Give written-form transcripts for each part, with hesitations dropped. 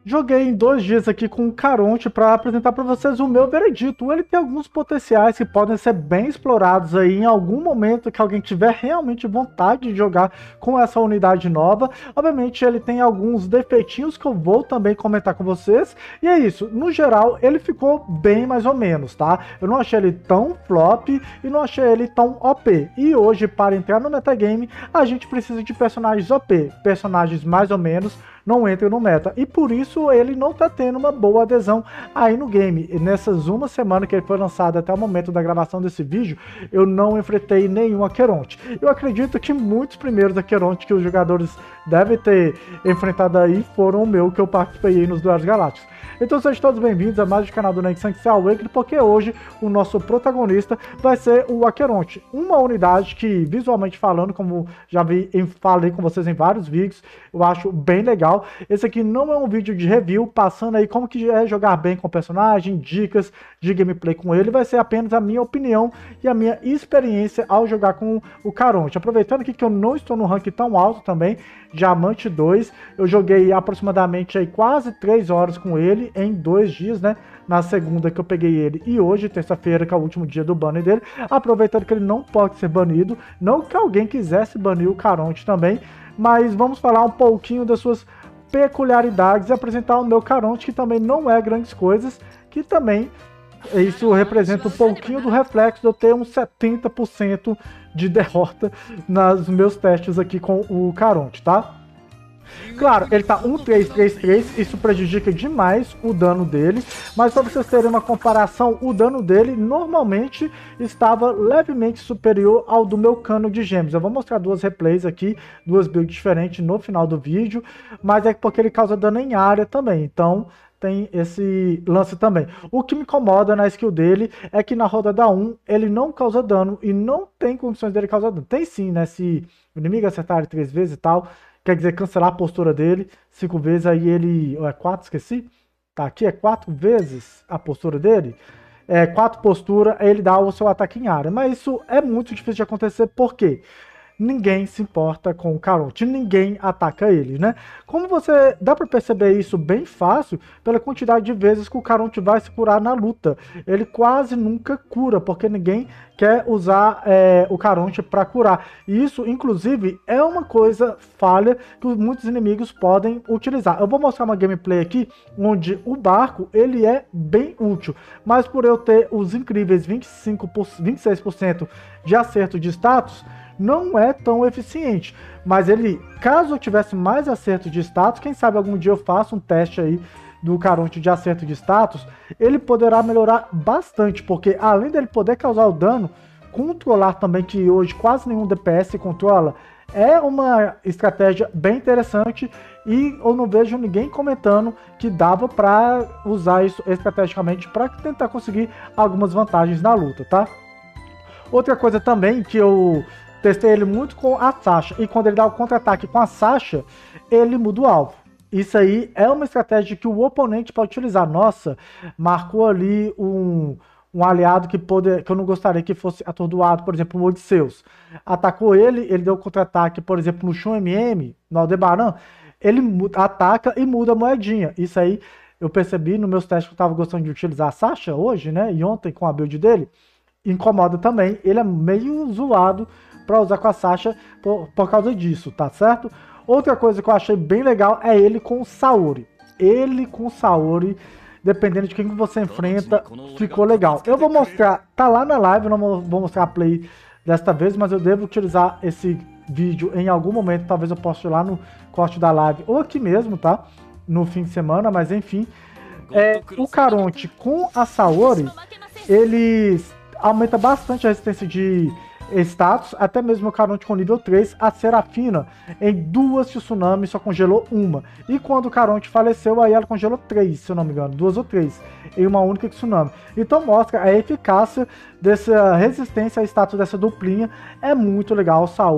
Joguei em 2 dias aqui com o Caronte para apresentar para vocês o meu veredito. Ele tem alguns potenciais que podem ser bem explorados aí em algum momento que alguém tiver realmente vontade de jogar com essa unidade nova. Obviamente ele tem alguns defeitinhos que eu vou também comentar com vocês. E é isso, no geral ele ficou bem mais ou menos, tá? Eu não achei ele tão flop e não achei ele tão OP. E hoje, para entrar no metagame, a gente precisa de personagens OP, personagens mais ou menos não entram no meta, e por isso ele não tá tendo uma boa adesão aí no game. E nessas uma semana que ele foi lançado até o momento da gravação desse vídeo, eu não enfrentei nenhum Aqueronte. Eu acredito que muitos primeiros Aqueronte que os jogadores devem ter enfrentado aí foram o meu, que eu participei aí nos Duelos Galácticos. Então sejam todos bem-vindos a mais um canal do Next Awakening, porque hoje o nosso protagonista vai ser o Aqueronte, uma unidade que, visualmente falando, como já falei com vocês em vários vídeos, eu acho bem legal. Esse aqui não é um vídeo de review, passando aí como que é jogar bem com o personagem, dicas de gameplay com ele, vai ser apenas a minha opinião e a minha experiência ao jogar com o Caronte. Aproveitando aqui que eu não estou no rank tão alto também, Diamante 2, eu joguei aproximadamente aí quase 3 horas com ele em 2 dias, né? Na segunda que eu peguei ele e hoje, terça-feira, que é o último dia do banner dele, aproveitando que ele não pode ser banido, não que alguém quisesse banir o Caronte também, mas vamos falar um pouquinho das suas peculiaridades e apresentar o meu Caronte, que também não é grandes coisas, que também isso representa um pouquinho do reflexo de eu ter uns 70% de derrota nos meus testes aqui com o Caronte, tá? Claro, ele tá 1-3-3-3, isso prejudica demais o dano dele, mas para vocês terem uma comparação, o dano dele normalmente estava levemente superior ao do meu cano de gêmeos. Eu vou mostrar duas replays aqui, duas builds diferentes no final do vídeo, mas é porque ele causa dano em área também, então tem esse lance também. O que me incomoda na skill dele é que na rodada 1 ele não causa dano e não tem condições dele causar dano. Tem sim, né? Se o inimigo acertar ele 3 vezes e tal, quer dizer, cancelar a postura dele 5 vezes, aí ele... Ou é 4, esqueci? Tá, aqui é 4 vezes a postura dele. 4 postura, ele dá o seu ataque em área. Mas isso é muito difícil de acontecer, por quê? Ninguém se importa com o Caronte, ninguém ataca ele, né? Como você dá para perceber isso bem fácil pela quantidade de vezes que o Caronte vai se curar na luta. Ele quase nunca cura, porque ninguém quer usar o Caronte para curar. E isso, inclusive, é uma coisa falha que muitos inimigos podem utilizar. Eu vou mostrar uma gameplay aqui onde o barco ele é bem útil, mas por eu ter os incríveis 26% de acerto de status, não é tão eficiente, mas ele, caso eu tivesse mais acerto de status, quem sabe algum dia eu faço um teste aí do Caronte de acerto de status, ele poderá melhorar bastante, porque além dele poder causar o dano, controlar também, que hoje quase nenhum DPS controla, é uma estratégia bem interessante e eu não vejo ninguém comentando que dava para usar isso estrategicamente para tentar conseguir algumas vantagens na luta, tá? Outra coisa também que eu testei ele muito com a Sasha, e quando ele dá o contra-ataque com a Sasha, ele muda o alvo. Isso aí é uma estratégia que o oponente pode utilizar. Nossa, marcou ali um aliado que eu não gostaria que fosse atordoado, por exemplo, o Odisseus. Atacou ele deu contra-ataque, por exemplo, no Shun MM, no Aldebaran, ele ataca e muda a moedinha. Isso aí eu percebi nos meus testes que eu estava gostando de utilizar a Sasha hoje, né, e ontem com a build dele, incomoda também, ele é meio zoado para usar com a Sasha por causa disso, tá certo? Outra coisa que eu achei bem legal é ele com o Saori. Ele com o Saori, dependendo de quem você enfrenta, ficou legal. Eu vou mostrar, tá lá na live, eu não vou mostrar a play desta vez, mas eu devo utilizar esse vídeo em algum momento, talvez eu poste lá no corte da live, ou aqui mesmo, tá? No fim de semana, mas enfim. O Caronte com a Saori, ele aumenta bastante a resistência de status, até mesmo o Caronte com nível 3, a Serafina em 2 Tsunami só congelou uma. E quando o Caronte faleceu, aí ela congelou 3, se eu não me engano, 2 ou 3, em uma única Tsunami. Então mostra a eficácia dessa resistência a status dessa duplinha. É muito legal o Saori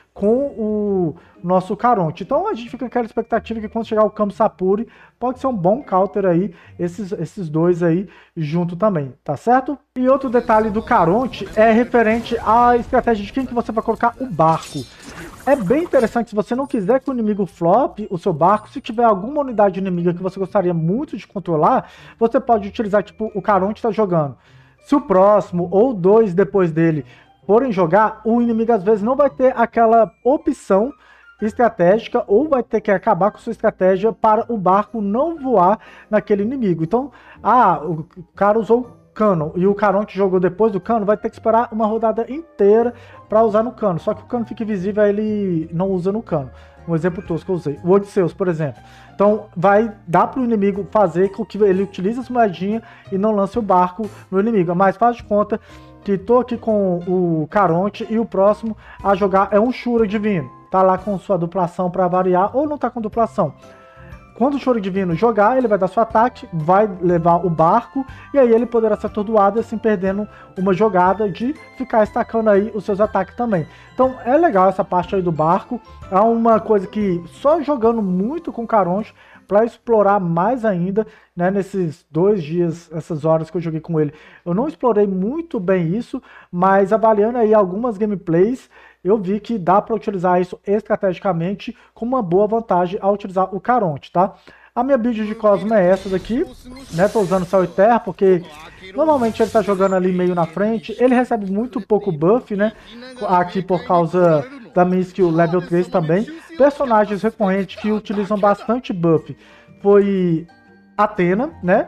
com o nosso Caronte. Então a gente fica com aquela expectativa que quando chegar o Kamo Sapuri, pode ser um bom counter aí, esses dois aí junto também, tá certo? E outro detalhe do Caronte é referente à estratégia de quem que você vai colocar o barco. É bem interessante, se você não quiser que o inimigo flop o seu barco, se tiver alguma unidade inimiga que você gostaria muito de controlar, você pode utilizar, tipo, o Caronte tá jogando. Se o próximo ou dois depois dele forem jogar, o inimigo às vezes não vai ter aquela opção estratégica ou vai ter que acabar com sua estratégia para o barco não voar naquele inimigo. Então, o cara usou cano e o Caronte jogou depois do cano, vai ter que esperar uma rodada inteira para usar no cano. Só que o cano fica invisível, ele não usa no cano. Um exemplo tosco que eu usei. O Odisseus, por exemplo. Então, vai dar para o inimigo fazer com que ele utilize as moedinhas e não lance o barco no inimigo. Mas faz de conta que tô aqui com o Caronte e o próximo a jogar é um Shura Divino. Tá lá com sua duplação para variar ou não tá com duplação. Quando o Choro Divino jogar, ele vai dar seu ataque, vai levar o barco, e aí ele poderá ser atordoado, assim, perdendo uma jogada de ficar estacando aí os seus ataques também. Então é legal essa parte aí do barco, é uma coisa que só jogando muito com o Caronte, para explorar mais ainda, né, nesses 2 dias, essas horas que eu joguei com ele. Eu não explorei muito bem isso, mas avaliando aí algumas gameplays, eu vi que dá para utilizar isso estrategicamente com uma boa vantagem ao utilizar o Caronte, tá? A minha build de Cosmo é essa daqui, né? Tô usando Céu e Terra porque normalmente ele tá jogando ali meio na frente. Ele recebe muito pouco buff, né? Aqui por causa da minha skill level 3 também. Personagens recorrentes que utilizam bastante buff foi Athena, né?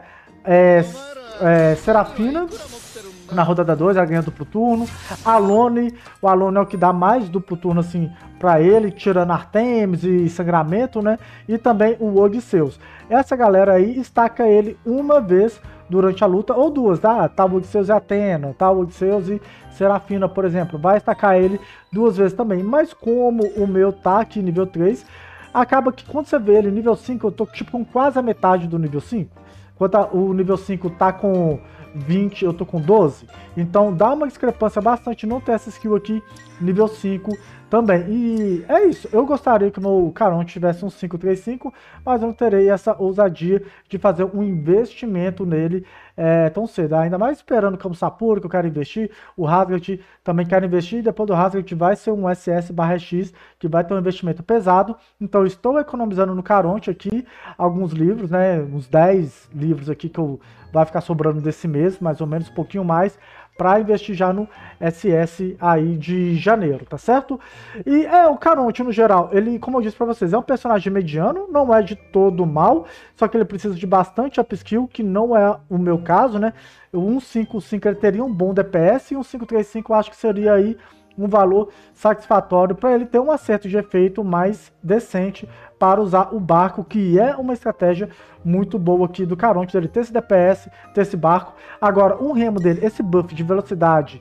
Serafina. Na rodada 2, ela ganha duplo turno. Alone, o Alone é o que dá mais duplo turno assim pra ele, tirando Artemis e Sangramento, né? E também o Odisseus. Essa galera aí estaca ele uma vez durante a luta, ou duas, tá? Tá o Odisseus e Athena, tá o Odisseus e Serafina, por exemplo. Vai estacar ele 2 vezes também. Mas como o meu tá aqui nível 3, acaba que quando você vê ele nível 5, eu tô tipo com quase a metade do nível 5. Enquanto o nível 5 tá com 20, eu tô com 12. Então dá uma discrepância bastante não ter essa skill aqui, nível 5 também. E é isso, eu gostaria que o meu Caronte tivesse um 535, mas eu não terei essa ousadia de fazer um investimento nele tão cedo. Ainda mais esperando o Kamo Sapuri, que eu quero investir, o Hasgard também quero investir, e depois do Hasgard vai ser um SS/X, que vai ter um investimento pesado. Então eu estou economizando no Caronte aqui alguns livros, né, uns 10 livros aqui que vai ficar sobrando desse mês, mais ou menos, um pouquinho mais, para investir já no SS aí de janeiro, tá certo? E o Caronte, no geral, ele, como eu disse pra vocês, é um personagem mediano, não é de todo mal, só que ele precisa de bastante upskill, que não é o meu caso, né? O 155 ele teria um bom DPS, e um 535 eu acho que seria aí um valor satisfatório para ele ter um acerto de efeito mais decente para usar o barco, que é uma estratégia muito boa aqui do Caronte, dele ter esse DPS, ter esse barco. Agora, um remo dele, esse buff de velocidade,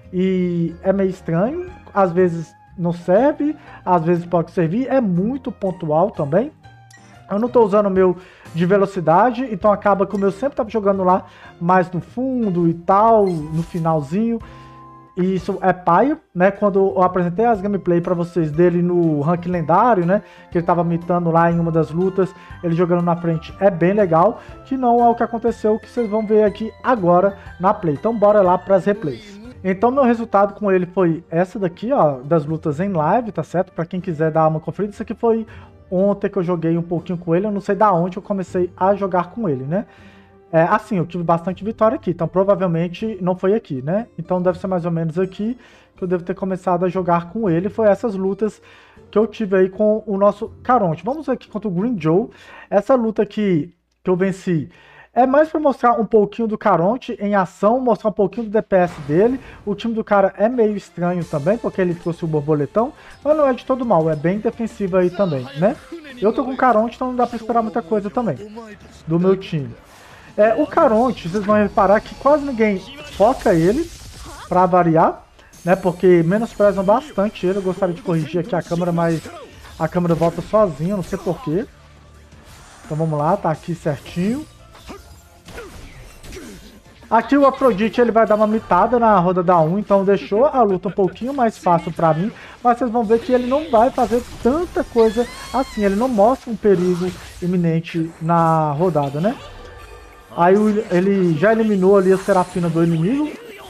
e é meio estranho, às vezes não serve, às vezes pode servir, é muito pontual também. Eu não estou usando o meu de velocidade, então acaba que o meu sempre estava jogando lá mais no fundo e tal, no finalzinho. E isso é paia, né? Quando eu apresentei as gameplay para vocês dele no rank lendário, né? Que ele tava mitando lá em uma das lutas, ele jogando na frente, é bem legal. Que não é o que aconteceu, que vocês vão ver aqui agora na play. Então bora lá para as replays. Então meu resultado com ele foi essa daqui, ó, das lutas em live, tá certo? Para quem quiser dar uma conferida, isso aqui foi ontem que eu joguei um pouquinho com ele. Eu não sei da onde eu comecei a jogar com ele, né? Assim, eu tive bastante vitória aqui, então provavelmente não foi aqui, né? Então deve ser mais ou menos aqui que eu devo ter começado a jogar com ele. Foi essas lutas que eu tive aí com o nosso Caronte. Vamos aqui contra o Green Joe. Essa luta aqui que eu venci é mais para mostrar um pouquinho do Caronte em ação, mostrar um pouquinho do DPS dele. O time do cara é meio estranho também, porque ele trouxe o borboletão, mas não é de todo mal, é bem defensivo aí também, né? Eu tô com o Caronte, então não dá para esperar muita coisa também do meu time. O Caronte, vocês vão reparar que quase ninguém foca ele, pra variar, né? Porque menosprezam bastante ele. Eu gostaria de corrigir aqui a câmera, mas a câmera volta sozinha, não sei porquê. Então vamos lá, tá aqui certinho. Aqui o Afrodite ele vai dar uma mitada na rodada 1, então deixou a luta um pouquinho mais fácil pra mim, mas vocês vão ver que ele não vai fazer tanta coisa assim, ele não mostra um perigo iminente na rodada, né? Aí ele já eliminou ali a Serafina do inimigo.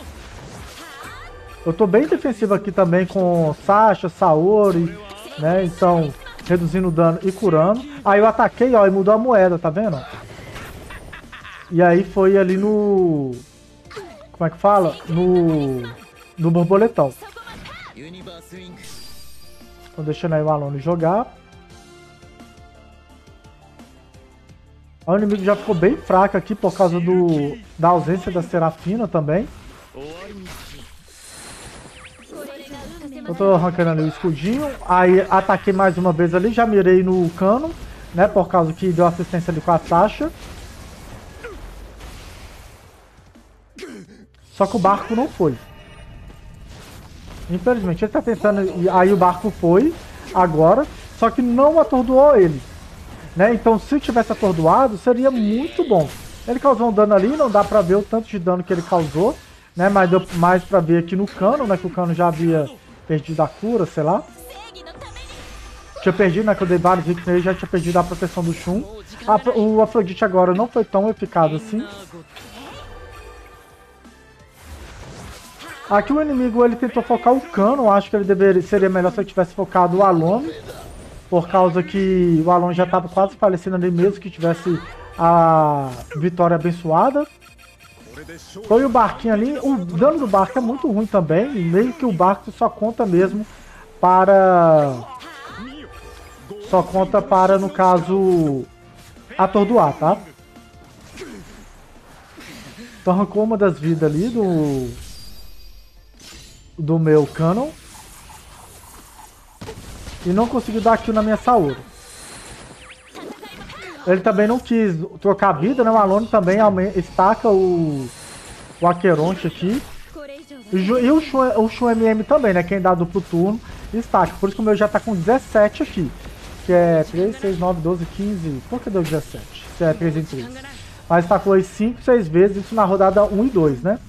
Eu tô bem defensivo aqui também com Sasha, Saori, né? Então, reduzindo o dano e curando. Aí eu ataquei, ó, e mudou a moeda, tá vendo? E aí foi ali no... Como é que fala? No borboletão. Tô deixando aí o Alone jogar. O inimigo já ficou bem fraco aqui por causa da ausência da Serafina também. Eu tô arrancando ali o escudinho. Aí ataquei mais uma vez ali. Já mirei no cano, né? Por causa que deu assistência ali com a Sasha. Só que o barco não foi. Infelizmente, ele tá tentando... Aí o barco foi, agora. Só que não atordoou ele. Né? Então, se tivesse atordoado, seria muito bom. Ele causou um dano ali, não dá pra ver o tanto de dano que ele causou. Né? Mas deu mais pra ver aqui no cano, né? Que o cano já havia perdido a cura, sei lá. Tinha perdido, né? Que eu dei vários hits nele, já tinha perdido a proteção do Shun. O Afrodite agora não foi tão eficaz assim. Aqui o inimigo ele tentou focar o cano, acho que ele seria melhor se ele tivesse focado o Alone. Por causa que o Alone já estava quase falecendo ali mesmo, que tivesse a vitória abençoada. Foi o barquinho ali, o dano do barco é muito ruim também, meio que o barco só conta mesmo para... Só conta para, no caso, atordoar, tá? Então arrancou uma das vidas ali do meu Canon. E não conseguiu dar kill na minha Saori. Ele também não quis trocar a vida, né? O Alone também estaca o Aqueronte aqui. E o Shun MM também, né? Quem dá duplo turno, estaca. Por isso que o meu já tá com 17 aqui. Que é 3, 6, 9, 12, 15... Por que deu 17? Se é 3 em 3. Mas estacou aí 5, 6 vezes, isso na rodada 1 e 2, né?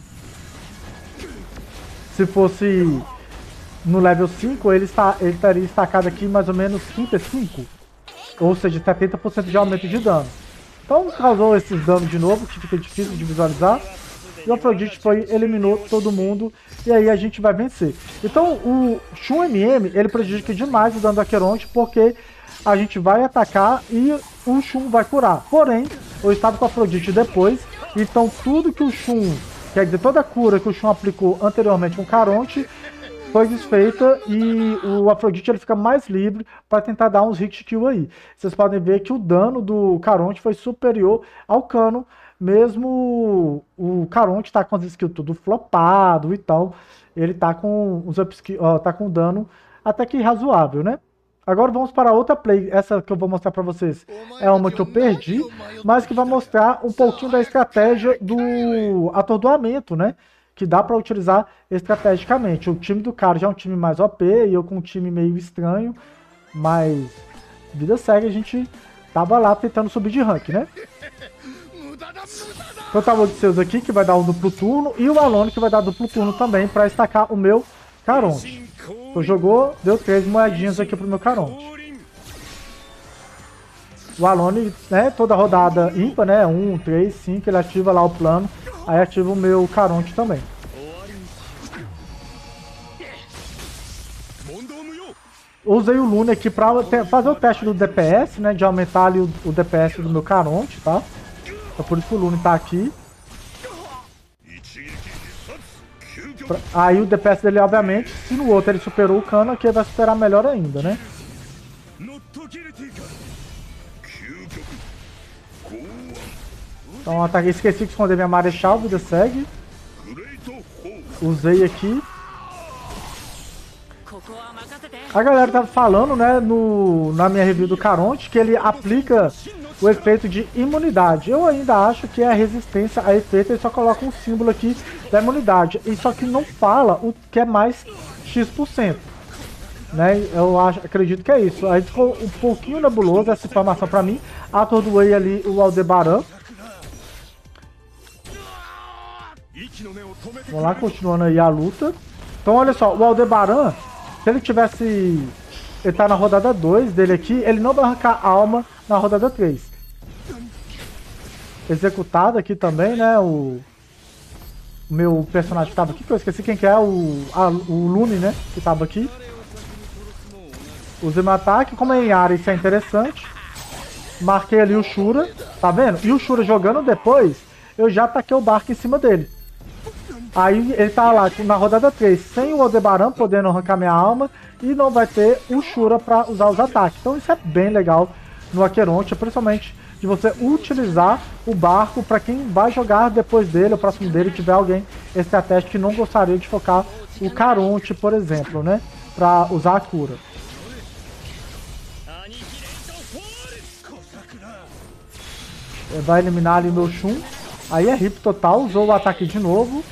Se fosse... No level 5, ele estaria estacado aqui mais ou menos 35. Ou seja, 70% de aumento de dano. Então causou esses danos de novo, que fica difícil de visualizar. E o Afrodite eliminou todo mundo. E aí a gente vai vencer. Então o Shun MM, ele prejudica demais o dano do Aqueronte, porque a gente vai atacar e o Shun vai curar. Porém, eu estava com o Afrodite depois. Então tudo que o Shun, quer dizer, toda a cura que o Shun aplicou anteriormente com o Caronte, foi desfeita e o Afrodite ele fica mais livre para tentar dar uns hit kill aí. Vocês podem ver que o dano do Caronte foi superior ao Cano, mesmo o Caronte tá com as skills tudo flopado e tal, ele tá com os tá com dano até que razoável, né? Agora vamos para outra play, essa que eu vou mostrar para vocês é uma que eu perdi, mas que vai mostrar um pouquinho da estratégia do atordoamento, né? Que dá para utilizar estrategicamente. O time do cara já é um time mais OP e eu com um time meio estranho, mas vida segue, a gente tava lá tentando subir de rank, né? Então tava o Odisseus aqui, que vai dar um duplo turno, e o Alone, que vai dar duplo turno também para estacar o meu Caronte. Então jogou, deu 3 moedinhas aqui pro meu Caronte. O Alone, né, toda rodada ímpar, né, 1, 3, 5, ele ativa lá o plano. Aí ativa o meu Caronte também. Usei o Lune aqui pra fazer o teste do DPS, né? De aumentar ali o DPS do meu Caronte, tá? É por isso que o Lune tá aqui. Aí o DPS dele, obviamente, se no outro ele superou o Cano, aqui ele vai superar melhor ainda, né? Então ataquei, esqueci de esconder minha Marechal, vida segue. Usei aqui. A galera tava falando, né, na minha review do Caronte, que ele aplica o efeito de imunidade. Eu ainda acho que é resistência a efeito, ele só coloca um símbolo aqui da imunidade. E só que não fala o que é mais X%. Né? Eu acredito que é isso. Aí ficou um pouquinho nebuloso essa informação pra mim. Atordoei ali o Aldebaran. Vamos lá, continuando aí a luta. Então, olha só, o Aldebaran, se ele tivesse... Ele tá na rodada 2 dele aqui, ele não vai arrancar alma na rodada 3. Executado aqui também, né? O meu personagem que tava aqui, que eu esqueci quem que é, o Lune, né? Que tava aqui. Usei meu ataque, como é em área, isso é interessante. Marquei ali o Shura, tá vendo? E o Shura jogando depois, eu já taquei o barco em cima dele. Aí ele tá lá na rodada 3, sem o Aldebaran podendo arrancar minha alma, e não vai ter o Shura pra usar os ataques. Então isso é bem legal no Aqueronte, principalmente de você utilizar o barco para quem vai jogar depois dele, ou próximo dele, tiver alguém estratégico que não gostaria de focar o Caronte, por exemplo, né? Pra usar a cura. Vai eliminar ali o meu Shun. Aí é RIP total, usou o ataque de novo.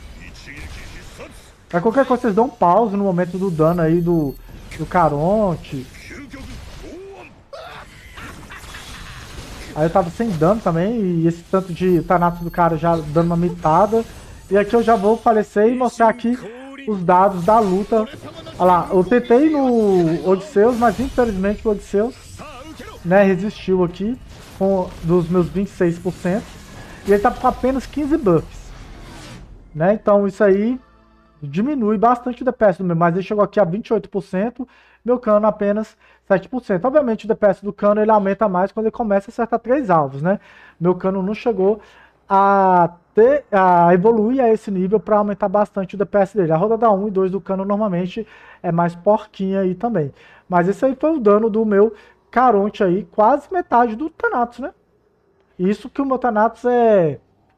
Pra qualquer coisa vocês dão pause no momento do dano aí do Caronte. Aí eu tava sem dano também, e esse tanto de Thanatos do cara já dando uma mitada. E aqui eu já vou falecer e mostrar aqui os dados da luta. Olha lá, eu tentei no Odisseus, mas infelizmente o Odisseus, né, resistiu aqui com dos meus 26%. E ele tá com apenas 15 buffs, né? Então isso aí diminui bastante o DPS do meu, mas ele chegou aqui a 28%, meu cano apenas 7%. Obviamente o DPS do cano ele aumenta mais quando ele começa a acertar 3 alvos, né? Meu cano não chegou a evoluir a esse nível para aumentar bastante o DPS dele. A rodada 1 e 2 do cano normalmente é mais porquinha aí também. Mas esse aí foi o dano do meu Caronte aí, quase metade do Thanatos, né? Isso que o meu Thanatos é,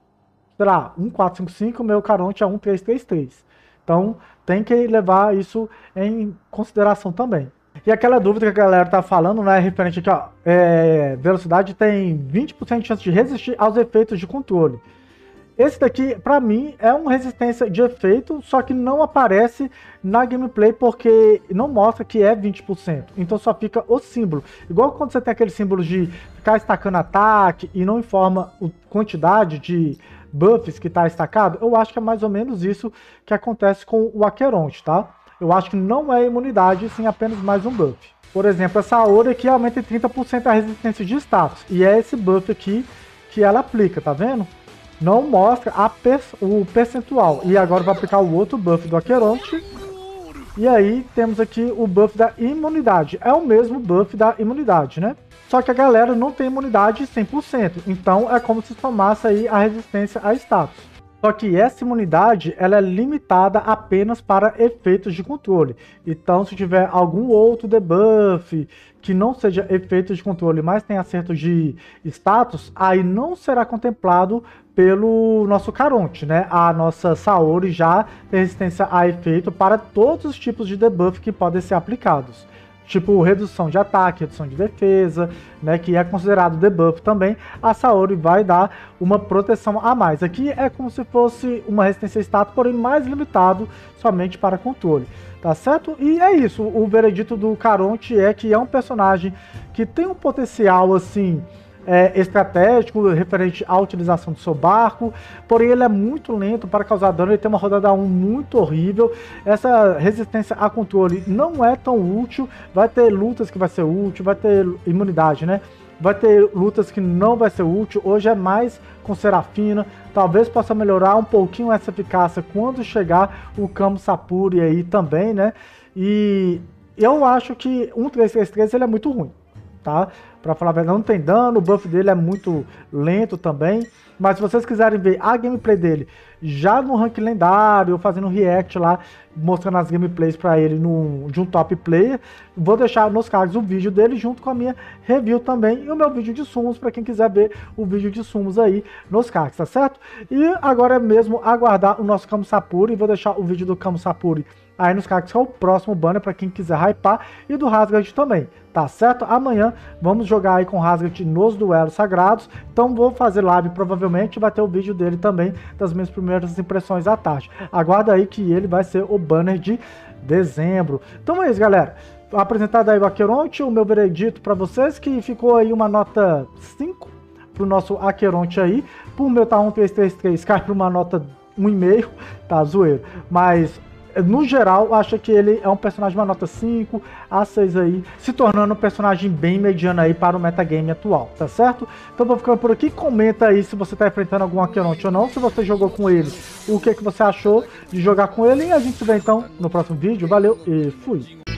sei lá, 1455, o meu Caronte é 1333. Então tem que levar isso em consideração também. E aquela dúvida que a galera tá falando, né, referente aqui, ó, velocidade tem 20% de chance de resistir aos efeitos de controle. Esse daqui, pra mim, é uma resistência de efeito, só que não aparece na gameplay porque não mostra que é 20%. Então só fica o símbolo. Igual quando você tem aquele símbolo de ficar estacando ataque e não informa a quantidade de buffs que tá estacado, eu acho que é mais ou menos isso que acontece com o Aqueronte, tá? Eu acho que não é imunidade, sim apenas mais um buff. Por exemplo, essa aura aqui aumenta em 30% a resistência de status. E é esse buff aqui que ela aplica, tá vendo? Não mostra o percentual. E agora vai aplicar o outro buff do Aqueronte. E aí temos aqui o buff da imunidade. É o mesmo buff da imunidade, né? Só que a galera não tem imunidade 100%. Então é como se tomasse aí a resistência a status. Só que essa imunidade ela é limitada apenas para efeitos de controle. Então se tiver algum outro debuff que não seja efeito de controle, mas tem acerto de status, aí não será contemplado pelo nosso Caronte, né? A nossa Saori já tem resistência a efeito para todos os tipos de debuff que podem ser aplicados. Tipo redução de ataque, redução de defesa, né, que é considerado debuff também, a Saori vai dar uma proteção a mais. Aqui é como se fosse uma resistência status, porém mais limitado somente para controle, tá certo? E é isso, o veredito do Caronte é que é um personagem que tem um potencial assim estratégico referente à utilização do seu barco, porém ele é muito lento para causar dano, ele tem uma rodada 1 muito horrível, essa resistência a controle não é tão útil, vai ter lutas que vai ser útil, vai ter imunidade, né? Vai ter lutas que não vai ser útil, hoje é mais com Serafina, talvez possa melhorar um pouquinho essa eficácia quando chegar o Kamo Sapuri aí também, né? E eu acho que 1333 ele é muito ruim, tá? Pra falar a verdade, não tem dano, o buff dele é muito lento também. Mas se vocês quiserem ver a gameplay dele já no rank lendário, fazendo um react lá, mostrando as gameplays pra ele de um top player, vou deixar nos cards o vídeo dele junto com a minha review também e o meu vídeo de sumos pra quem quiser ver o vídeo de sumos aí nos cards, tá certo? E agora é mesmo aguardar o nosso Kamo Sapuri, vou deixar o vídeo do Kamo Sapuri aí nos cards, que é o próximo banner para quem quiser hypar, e do Rasgard também, tá certo? Amanhã vamos jogar aí com o Rasgard nos duelos sagrados, então vou fazer live, provavelmente vai ter o vídeo dele também, das minhas primeiras impressões à tarde. Aguarda aí que ele vai ser o banner de dezembro. Então é isso, galera. Apresentado aí o Aqueronte, o meu veredito para vocês, que ficou aí uma nota 5 pro nosso Aqueronte aí, pro meu tá 1333 cai para uma nota 1,5, tá zoeiro. Mas, no geral, acho que ele é um personagem de uma nota 5 a 6 aí, se tornando um personagem bem mediano aí para o metagame atual, tá certo? Então vou ficando por aqui, comenta aí se você tá enfrentando algum Aqueronte ou não, se você jogou com ele, o que você achou de jogar com ele, e a gente se vê então no próximo vídeo, valeu e fui!